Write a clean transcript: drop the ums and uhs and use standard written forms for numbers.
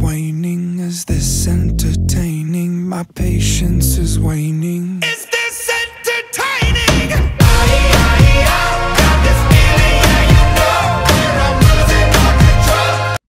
waning? Is this entertaining? My patience is waning.